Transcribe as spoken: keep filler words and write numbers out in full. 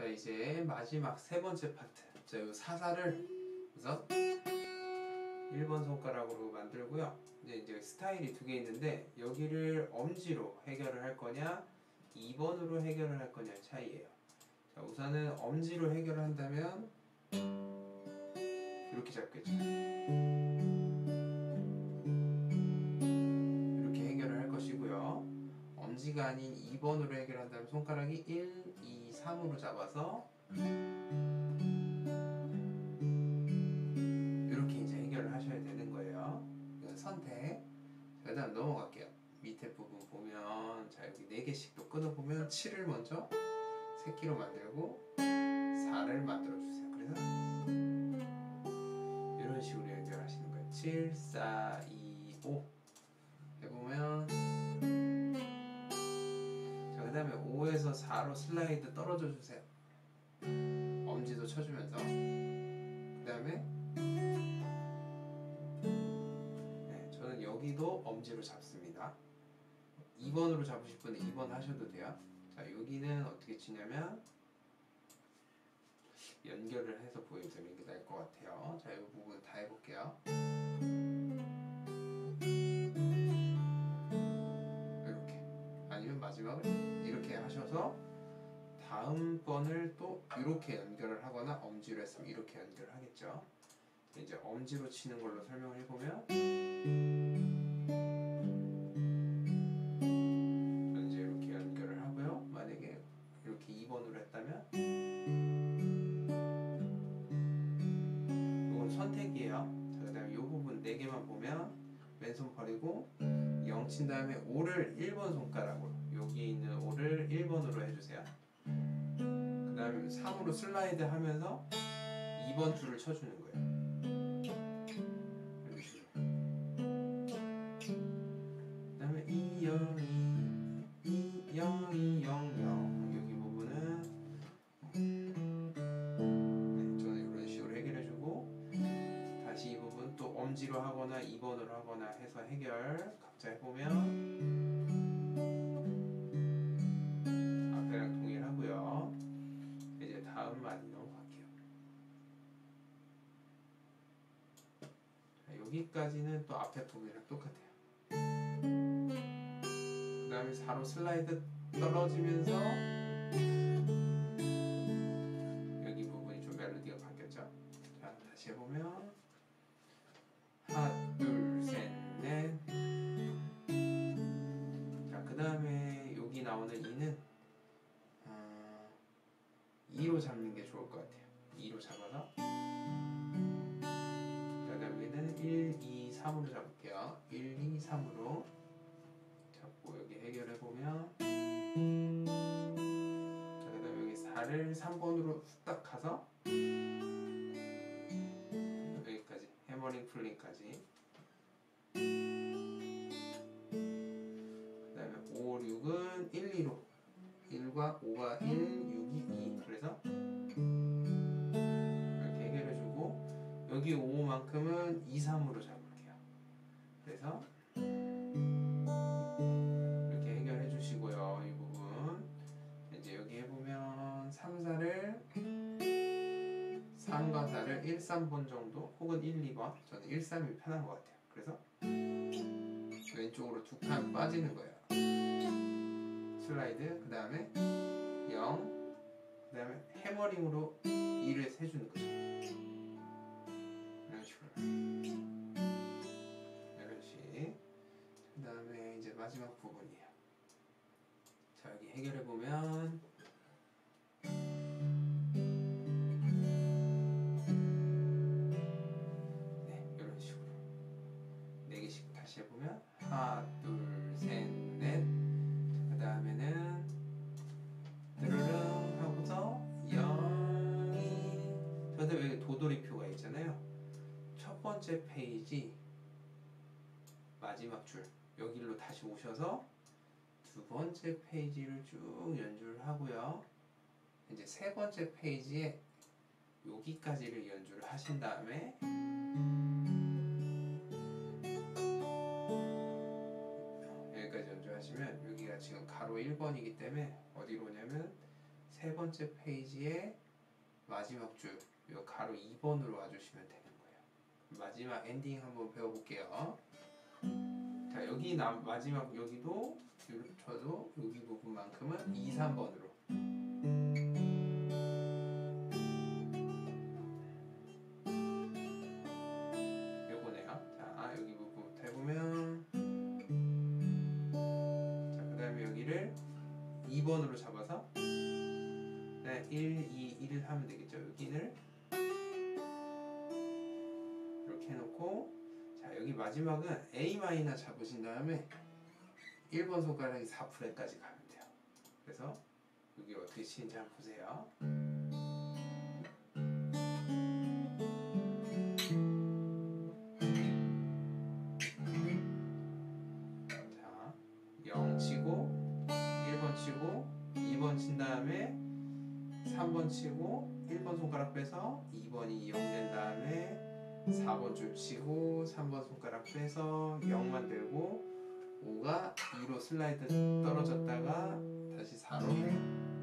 자, 이제 마지막 세 번째 파트. 자, 이 사사를 우선 일 번 손가락으로 만들고요. 이제, 이제 스타일이 두 개 있는데 여기를 엄지로 해결을 할 거냐 이 번으로 해결을 할 거냐의 차이예요. 자, 우선은 엄지로 해결을 한다면 이렇게 잡겠죠. 이렇게 해결을 할 것이고요. 엄지가 아닌 이 번으로 해결한다면 손가락이 일, 이, 삼으로 잡아서 이렇게 이제 해결을 하셔야 되는 거예요. 이건 선택. 그 다음 넘어갈게요. 밑에 부분 보면 자 여기 네 개씩 또 끊어보면 칠을 먼저 새끼로 만들고 사를 만들어주세요. 그래서 이런 식으로 연결하시는 거예요. 칠, 사, 이, 오 해보면 자, 그 다음에 오에서 사로 슬라이드 떨어져 주세요. 엄지도 쳐주면서 그 다음에 네, 저는 여기도 엄지로 잡습니다. 이 번으로 잡으실 분은 이 번 하셔도 돼요. 자, 여기는 어떻게 치냐면 연결을 해서 보여드리는 게 나을 것 같아요. 자, 이 부분 다 해볼게요. 이렇게 아니면 마지막을 이렇게 하셔서 다음번을 또 이렇게 연결을 하거나 엄지로 했으면 이렇게 연결을 하겠죠. 이제 엄지로 치는 걸로 설명을 해보면 저는 이제 이렇게 연결을 하고요. 만약에 이렇게 이 번으로 했다면 이건 선택이에요. 자, 그 다음에 이 부분 네 개만 보면 왼손 버리고 영 친 다음에 오를 일 번 손가락으로 여기 있는 오를 일 번으로 해주세요. 그 다음에 삼으로 슬라이드 하면서 이 번 줄을 쳐주는 거예요. 이렇게 식으로. 그 다음에 이, 영, 이, 이, 영, 이, 영, 영 여기 부분은 네, 저는 이런 식으로 해결해주고 다시 이 부분 또 엄지로 하거나 이 번으로 하거나 해서 해결 각자 해보면 앞에랑 동일하고요. 이제 다음 많이 넘어갈게요. 자, 여기까지는 또 앞에 부분이랑 똑같아요. 그 다음에 사로 슬라이드 떨어지면서 여기 부분이 좀 멜로디가 바뀌었죠. 자, 다시 해보면 하나, 둘, 셋, 넷. 자, 그 다음에 여기 나오는 이는 어, 이로 잡는 게 좋을 것 같아요. 이로 잡아서 그 다음에는 일, 이, 삼으로 잡을게요. 일, 이, 삼으로 잡고 여기 해결해보면 자, 그 다음에 여기 사를 삼 번으로 후딱 가서 여기까지 해머링 풀링까지 그 다음에 오, 육은 일, 이로 일과 오가 일, 육이 이 그래서 이렇게 해결해주고 여기 오만큼은 이, 삼으로 잡을게요. 그래서 이렇게 해결해주시고요. 이 부분 이제 여기 해보면 삼, 사를 삼과 사를 일, 삼 번 정도 혹은 일, 이 번 저는 일, 삼이 편한 것 같아요. 그래서 왼쪽으로 두 칸 빠지는 거예요. 슬라이드 그 다음에 영 그 다음에 해머링으로 이를 세주는 거죠. 이런 식으로 이런 식. 그 다음에 이제 마지막 부분이에요. 자, 여기 해결해보면 네, 이런 식으로 네 개씩 다시 해보면 하나, 둘, 셋, 넷. 그 다음에는 드르릉 하고서 영이 저한테 여기 도돌이표가 있잖아요. 첫 번째 페이지 마지막 줄 여기로 다시 오셔서 두 번째 페이지를 쭉 연주를 하고요. 이제 세 번째 페이지에 여기까지를 연주를 하신 다음에 여기까지 연주하시면 여기가 지금 가로 일 번이기 때문에 어디로 오냐면 세 세 번째 페이지의 마지막 줄, 요 가로 이 번으로 와주시면 되는 거예요. 마지막 엔딩 한번 배워볼게요. 자, 여기 나, 마지막 여기도 저도 여기 부분만큼은 이, 삼 번으로 요거네요. 자, 여기 부분부터 해보면 자, 그 다음에 여기를 이 번으로 잡아서 네, 일, 이, 일 하면 되겠죠. 여기를 이렇게 해놓고 자, 여기 마지막은 A 마이너 잡으신 다음에 일 번 손가락이 사 프렛까지 가면 돼요. 그래서 여기 어떻게 치는지 한번 보세요. 자, 영 치고 일 번 치고 이 번 친 다음에 삼 번 치고 일 번 손가락 빼서 이 번이 영 된 다음에 사 번 줄 치고 삼 번 손가락 빼서 영만 들고 오가 이로 슬라이드 떨어졌다가 다시 사로